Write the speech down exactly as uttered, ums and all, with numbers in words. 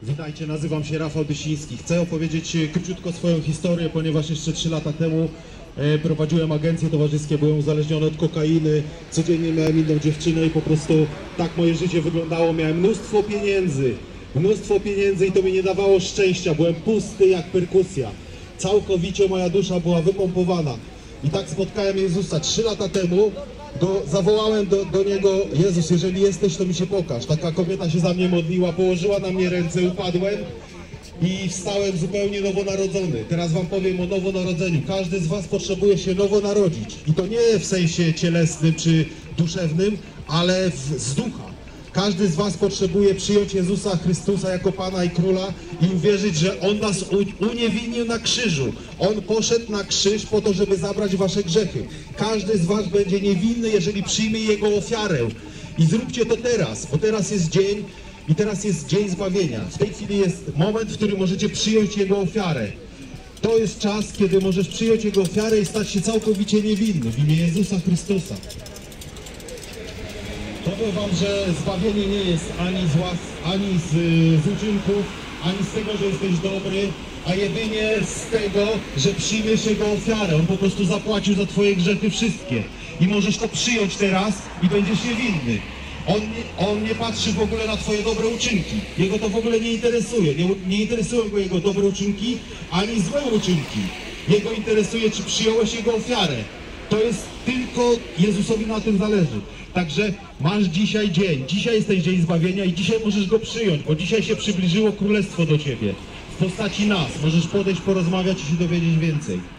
Witajcie, nazywam się Rafał Dysiński. Chcę opowiedzieć króciutko swoją historię, ponieważ jeszcze trzy lata temu e, prowadziłem agencje towarzyskie, byłem uzależniony od kokainy, codziennie miałem inną dziewczynę i po prostu tak moje życie wyglądało. Miałem mnóstwo pieniędzy, mnóstwo pieniędzy i to mi nie dawało szczęścia. Byłem pusty jak perkusja. Całkowicie moja dusza była wypompowana. I tak spotkałem Jezusa trzy lata temu. Go, zawołałem do, do Niego: Jezus, jeżeli jesteś, to mi się pokaż. Taka kobieta się za mnie modliła, położyła na mnie ręce, upadłem i wstałem zupełnie nowonarodzony. Teraz wam powiem o nowonarodzeniu. Każdy z was potrzebuje się nowo narodzić. I to nie w sensie cielesnym czy duszewnym, ale w, z ducha. Każdy z was potrzebuje przyjąć Jezusa Chrystusa jako Pana i Króla i uwierzyć, że On nas uniewinnił na krzyżu. On poszedł na krzyż po to, żeby zabrać wasze grzechy. Każdy z was będzie niewinny, jeżeli przyjmie Jego ofiarę. I zróbcie to teraz, bo teraz jest dzień i teraz jest dzień zbawienia. W tej chwili jest moment, w którym możecie przyjąć Jego ofiarę. To jest czas, kiedy możesz przyjąć Jego ofiarę i stać się całkowicie niewinny w imię Jezusa Chrystusa. Powiem wam, że zbawienie nie jest ani z łas, ani z, z uczynków, ani z tego, że jesteś dobry, a jedynie z tego, że przyjmiesz Jego ofiarę. On po prostu zapłacił za twoje grzechy wszystkie. I możesz to przyjąć teraz i będziesz niewinny. On nie, on nie patrzy w ogóle na twoje dobre uczynki. Jego to w ogóle nie interesuje. Nie, nie interesują go Jego dobre uczynki, ani złe uczynki. Jego interesuje, czy przyjąłeś Jego ofiarę. To jest tylko Jezusowi na tym zależy. Także masz dzisiaj dzień, dzisiaj jest ten dzień zbawienia i dzisiaj możesz go przyjąć, bo dzisiaj się przybliżyło Królestwo do ciebie w postaci nas. Możesz podejść, porozmawiać i się dowiedzieć więcej.